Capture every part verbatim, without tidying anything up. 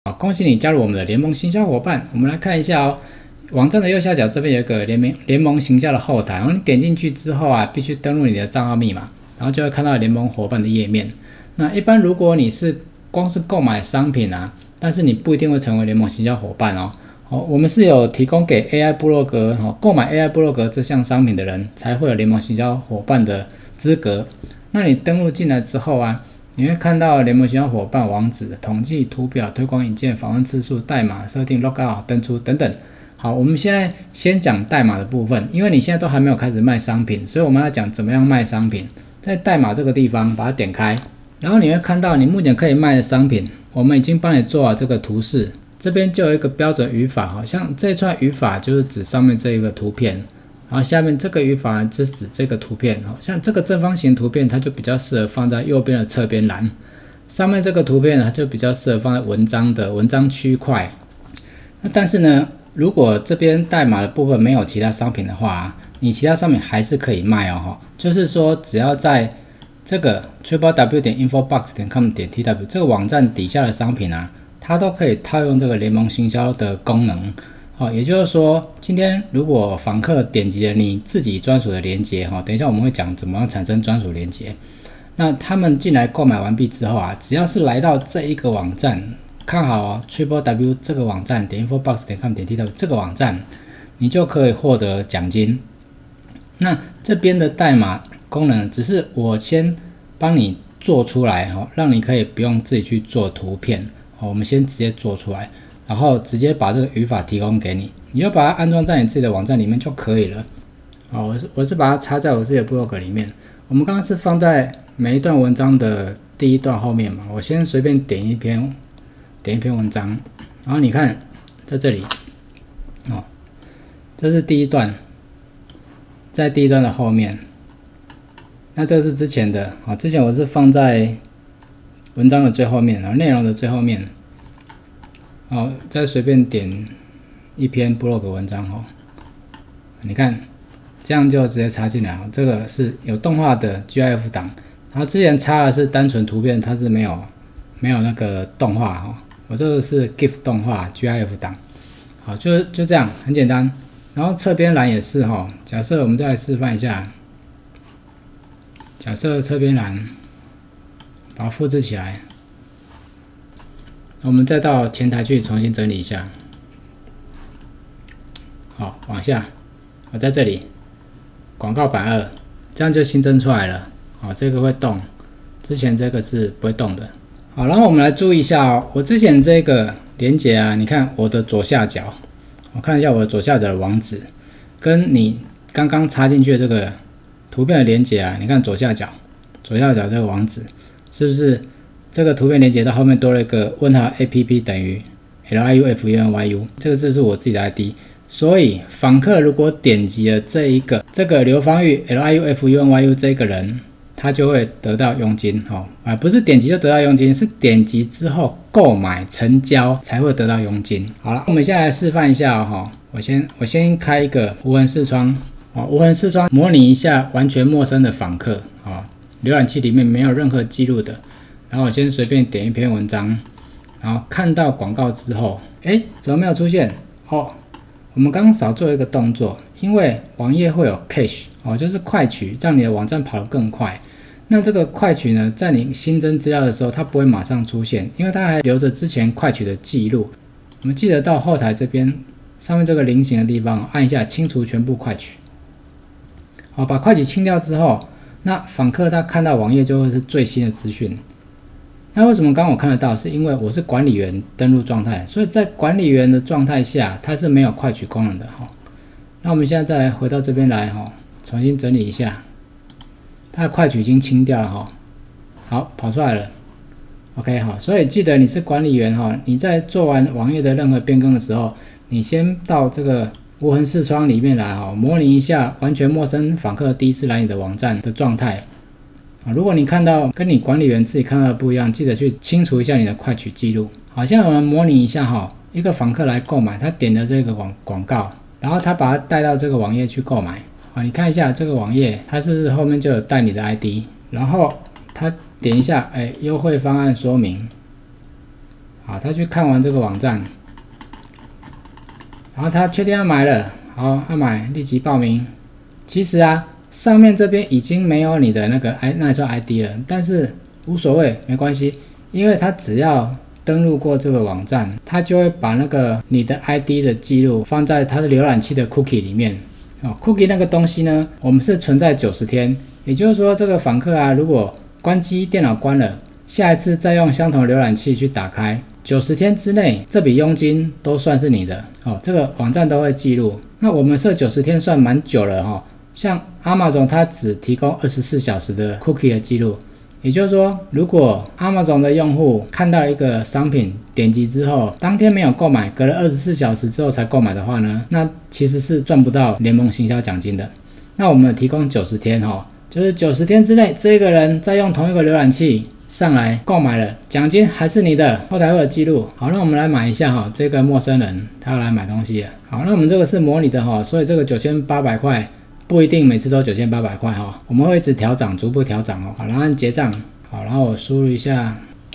好，恭喜你加入我们的联盟行销伙伴。我们来看一下哦，网站的右下角这边有一个联盟联盟行销的后台，然后你点进去之后啊，必须登录你的账号密码，然后就会看到联盟伙伴的页面。那一般如果你是光是购买商品啊，但是你不一定会成为联盟行销伙伴哦。哦，我们是有提供给 A I 部落格哦，购买 A I 部落格这项商品的人才会有联盟行销伙伴的资格。那你登录进来之后啊，你会看到联盟行销伙伴网址、统计、图表、推广引荐、访问次数、代码设定、logout、登出等等。好，我们现在先讲代码的部分，因为你现在都还没有开始卖商品，所以我们要讲怎么样卖商品。在代码这个地方把它点开，然后你会看到你目前可以卖的商品，我们已经帮你做好这个图示。这边就有一个标准语法，好像这串语法就是指上面这一个图片，然后下面这个语法就是指这个图片，像这个正方形图片，它就比较适合放在右边的侧边栏，上面这个图片它就比较适合放在文章的文章区块。那但是呢，如果这边代码的部分没有其他商品的话，你其他商品还是可以卖哦，就是说只要在这个 triple w 点 infobox 点 com 点 tw 这个网站底下的商品啊，它都可以套用这个联盟行销的功能。哦，也就是说，今天如果访客点击了你自己专属的连结，哈，等一下我们会讲怎么样产生专属连结。那他们进来购买完毕之后啊，只要是来到这一个网站，看好哦 triple w 这个网站点 infobox 点 com 点 tw 这个网站，你就可以获得奖金。那这边的代码功能只是我先帮你做出来，让你可以不用自己去做图片，我们先直接做出来，然后直接把这个语法提供给你，你就把它安装在你自己的网站里面就可以了。好，我是我是把它插在我自己的部落格里面。我们刚刚是放在每一段文章的第一段后面嘛，我先随便点一篇点一篇文章，然后你看在这里，哦，这是第一段，在第一段的后面。那这是之前的，好，之前我是放在文章的最后面，然后内容的最后面。好，再随便点一篇 blog 文章哈，你看，这样就直接插进来。这个是有动画的 GIF 档，然后之前插的是单纯图片，它是没有没有那个动画哈。我这个是 GIF 动画 GIF 档，好，就就这样，很简单。然后侧边栏也是哈，假设我们再来示范一下，假设侧边栏把它复制起来。我们再到前台去重新整理一下，好，往下，我在这里广告版二，这样就新增出来了。好，这个会动，之前这个是不会动的。好，然后我们来注意一下哦，我之前这个连结啊，你看我的左下角，我看一下我的左下角的网址，跟你刚刚插进去的这个图片的连结啊，你看左下角，左下角这个网址是不是？这个图片连接到后面多了一个问号 app 等于 liufunyu， 这个字是我自己的 I D， 所以访客如果点击了这一个这个刘芳玉 liufunyu 这个人，他就会得到佣金哦，啊，不是点击就得到佣金，是点击之后购买成交才会得到佣金。好了，我们现在来示范一下哈、哦，我先我先开一个无痕视窗，哦，无痕视窗模拟一下完全陌生的访客啊、哦，浏览器里面没有任何记录的。然后我先随便点一篇文章，然后看到广告之后，哎，怎么没有出现？哦，我们刚刚少做一个动作，因为网页会有 cache 哦，就是快取，让你的网站跑得更快。那这个快取呢，在你新增资料的时候，它不会马上出现，因为它还留着之前快取的记录。我们记得到后台这边上面这个菱形的地方，按一下清除全部快取。好，把快取清掉之后，那访客他看到网页就会是最新的资讯。那为什么刚刚我看得到？是因为我是管理员登录状态，所以在管理员的状态下，它是没有快取功能的哈。那我们现在再来回到这边来哈，重新整理一下，它的快取已经清掉了哈。好，跑出来了。OK 好，所以记得你是管理员哈，你在做完网页的任何变更的时候，你先到这个无痕视窗里面来哈，模拟一下完全陌生访客第一次来你的网站的状态。如果你看到跟你管理员自己看到的不一样，记得去清除一下你的快取记录。好，现在我们模拟一下哈，一个访客来购买，他点了这个广广告，然后他把它带到这个网页去购买。好，你看一下这个网页，它是不是后面就有带你的 I D？ 然后他点一下，哎，优惠方案说明， 好，他去看完这个网站，然后他确定要买了，好，要买立即报名。其实啊，上面这边已经没有你的那个 i 那一串 I D 了，但是无所谓，没关系，因为他只要登录过这个网站，他就会把那个你的 I D 的记录放在他的浏览器的 cookie 里面。哦 ，cookie 那个东西呢，我们是存在九十天，也就是说，这个访客啊，如果关机，电脑关了，下一次再用相同浏览器去打开，九十天之内，这笔佣金都算是你的。哦，这个网站都会记录。那我们设九十天算蛮久了哈、哦。像 Amazon 它只提供二十四小时的 cookie 的记录，也就是说，如果 Amazon 的用户看到一个商品，点击之后，当天没有购买，隔了二十四小时之后才购买的话呢，那其实是赚不到联盟行销奖金的。那我们提供九十天哈、哦，就是九十天之内，这个人再用同一个浏览器上来购买了，奖金还是你的，后台会有记录。好，那我们来买一下哈、哦，这个陌生人他要来买东西了。好，那我们这个是模拟的哈、哦，所以这个九千八百块。不一定每次都九千八百块哈，我们会一直调涨，逐步调涨哦。好，然后按结账，好，然后我输入一下，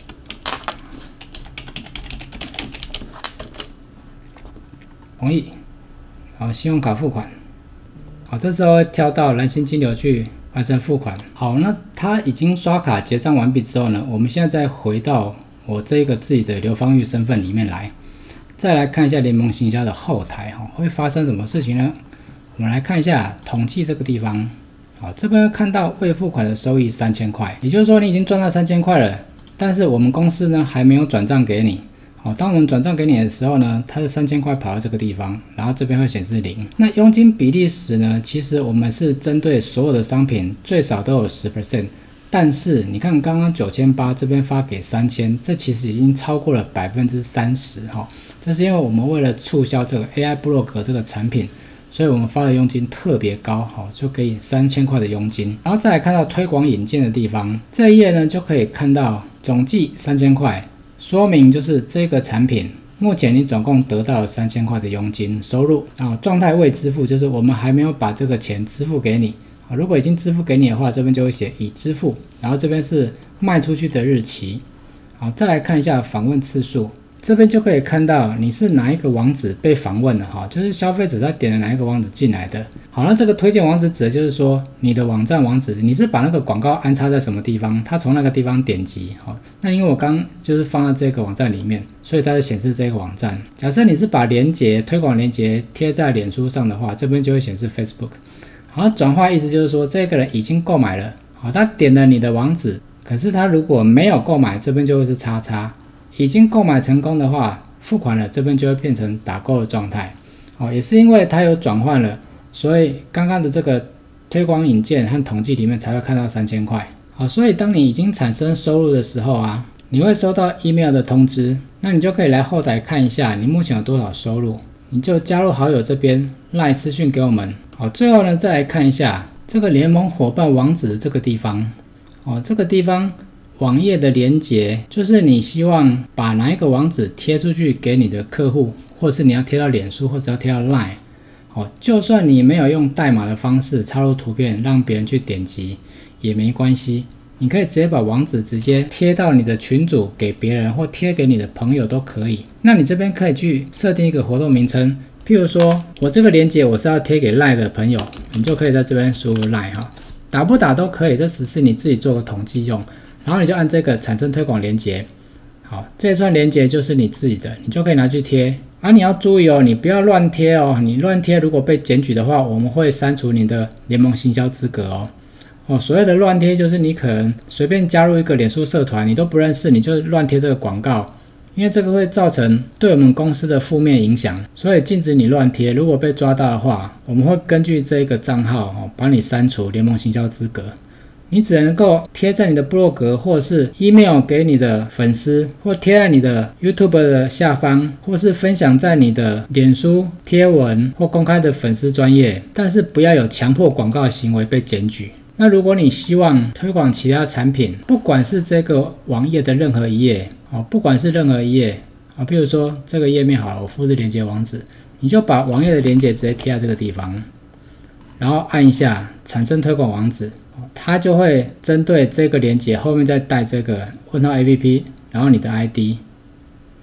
同意，好，信用卡付款，好，这时候会跳到蓝星金流去完成付款。好，那他已经刷卡结账完毕之后呢，我们现在再回到我这个自己的刘芳玉身份里面来，再来看一下联盟行销的后台哈，会发生什么事情呢？我们来看一下统计这个地方，好，这边看到未付款的收益三千块，也就是说你已经赚到三千块了，但是我们公司呢还没有转账给你。好，当我们转账给你的时候呢，它的三千块跑到这个地方，然后这边会显示零。那佣金比例时呢，其实我们是针对所有的商品最少都有 百分之十， 但是你看刚刚九千八这边发给三千，这其实已经超过了 百分之三十 哈，这是因为我们为了促销这个 A I 部落格这个产品。所以我们发的佣金特别高，好，就可以三千块的佣金。然后再来看到推广引荐的地方，这一页呢就可以看到总计三千块，说明就是这个产品目前你总共得到了三千块的佣金收入。然后状态未支付，就是我们还没有把这个钱支付给你。如果已经支付给你的话，这边就会写已支付，然后这边是卖出去的日期。好，再来看一下访问次数。这边就可以看到你是哪一个网址被访问了哈，就是消费者他点了哪一个网址进来的。好，那这个推荐网址指的就是说你的网站网址，你是把那个广告安插在什么地方，他从那个地方点击。好，那因为我刚就是放在这个网站里面，所以它就显示这个网站。假设你是把连结推广连结贴在脸书上的话，这边就会显示 Facebook。好，转化意思就是说这个人已经购买了，好，他点了你的网址，可是他如果没有购买，这边就会是叉叉。已经购买成功的话，付款了，这边就会变成打勾的状态。哦，也是因为它有转换了，所以刚刚的这个推广引荐和统计里面才会看到三千块。好，所以当你已经产生收入的时候啊，你会收到 email 的通知，那你就可以来后台看一下你目前有多少收入，你就加入好友这边 LINE 私讯给我们。好，最后呢再来看一下这个联盟伙伴网址的这个地方。哦，这个地方。网页的连结就是你希望把哪一个网址贴出去给你的客户，或是你要贴到脸书，或者要贴到 LINE。哦，就算你没有用代码的方式插入图片让别人去点击也没关系，你可以直接把网址直接贴到你的群组给别人，或贴给你的朋友都可以。那你这边可以去设定一个活动名称，譬如说我这个连结我是要贴给 LINE 的朋友，你就可以在这边输入 LINE 哈，打不打都可以，这只是你自己做个统计用。然后你就按这个产生推广连结，好，这一串连结就是你自己的，你就可以拿去贴。啊，你要注意哦，你不要乱贴哦，你乱贴如果被检举的话，我们会删除你的联盟行销资格哦。哦，所谓的乱贴就是你可能随便加入一个脸书社团，你都不认识，你就乱贴这个广告，因为这个会造成对我们公司的负面影响，所以禁止你乱贴。如果被抓到的话，我们会根据这个账号哦，帮你删除联盟行销资格。你只能够贴在你的部落格，或是 email 给你的粉丝，或贴在你的 YouTube 的下方，或是分享在你的脸书贴文或公开的粉丝专页，但是不要有强迫广告的行为被检举。那如果你希望推广其他产品，不管是这个网页的任何一页，不管是任何一页，比如说这个页面好了，我复制连结网址，你就把网页的连结直接贴在这个地方，然后按一下产生推广网址，它就会针对这个连结后面再带这个问号 A P P， 然后你的 I D，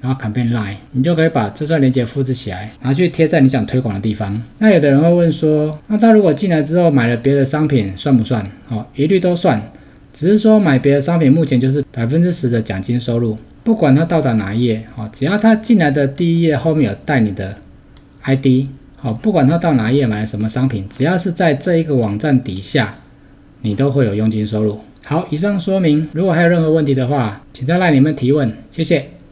然后 campaign line， 你就可以把这串链接复制起来，拿去贴在你想推广的地方。那有的人会问说，那他如果进来之后买了别的商品算不算？哦，一律都算，只是说买别的商品目前就是 百分之十 的奖金收入，不管他到达哪一页，哦，只要他进来的第一页后面有带你的 I D， 哦，不管他到哪一页买了什么商品，只要是在这一个网站底下，你都会有佣金收入。好，以上说明，如果还有任何问题的话，请在 LINE 里面提问，谢谢。